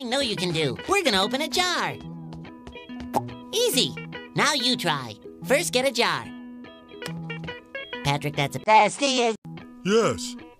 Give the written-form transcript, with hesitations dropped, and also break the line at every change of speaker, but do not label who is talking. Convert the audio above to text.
I know you can do. We're gonna open a jar. Easy. Now you try. First, get a jar. Patrick, that's a Thestias.
Yes.